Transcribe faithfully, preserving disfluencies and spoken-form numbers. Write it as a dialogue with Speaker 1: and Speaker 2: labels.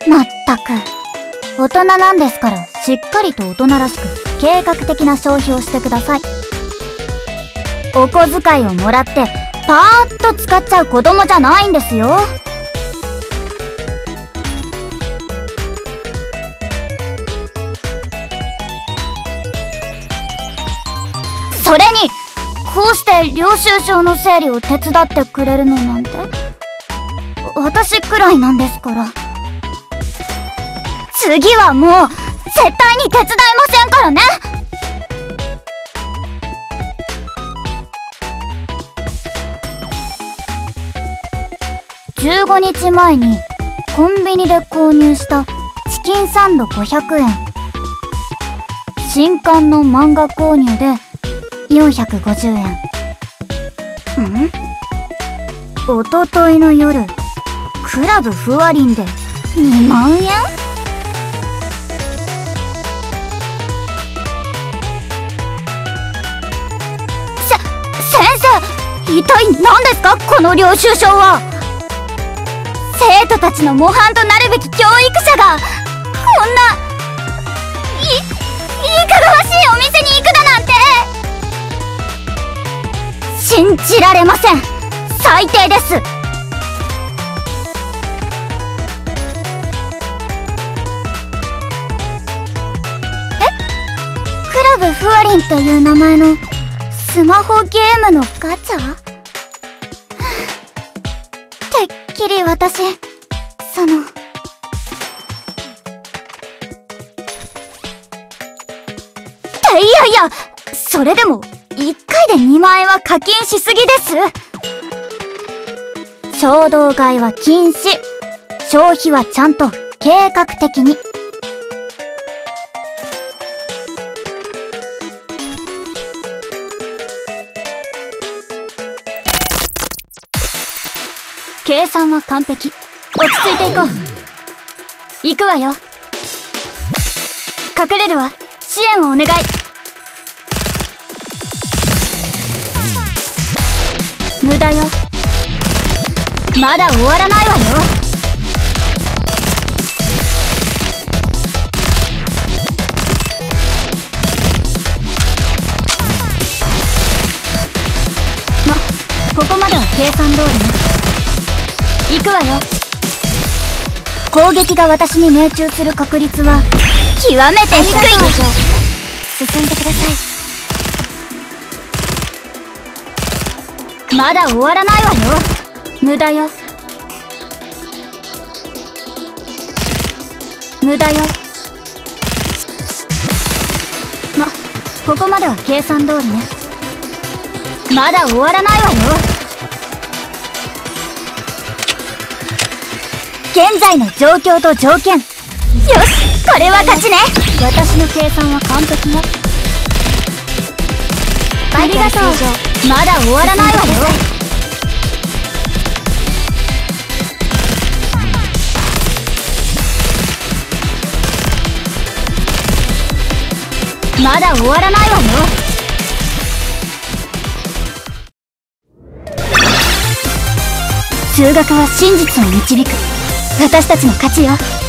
Speaker 1: まったく。大人なんですから、しっかりと大人らしく、計画的な消費をしてください。お小遣いをもらって、パーッと使っちゃう子供じゃないんですよ。それに、こうして領収書の整理を手伝ってくれるのなんて、私くらいなんですから。次はもう、絶対に手伝いませんからね。じゅうごにちまえにコンビニで購入したチキンサンドごひゃくえん。新刊の漫画購入でよんひゃくごじゅうえん。ん？おとといの夜、クラブふわりんでにまんえん？せ、先生、一体何ですかこの領収書は。生徒たちの模範となるべき教育者が、こんな、い、いかがわしいお店に行くだなんて。信じられません。最低です。え？クラブふわりんという名前のスマホゲームのガチャ？てっきり私、その、いやいや、それでも、いっかいでにまんえんは課金しすぎです。衝動買いは禁止。消費はちゃんと計画的に。計算は完璧。落ち着いていこう。行くわよ。隠れるわ。支援をお願い。無駄よ。まだ終わらないわよ。ま、ここまでは計算通りね。行くわよ。攻撃が私に命中する確率は極めて低い。進んでください。まだ終わらないわよ。無駄よ。無駄よ。ま、ここまでは計算通りね。まだ終わらないわよ。現在の状況と条件。よし、これは勝ちね。私の計算は完璧よ。ありがとう。まだ終わらないわよ。まだ終わらないわよ。数学は真実を導く。私たちの勝ちよ。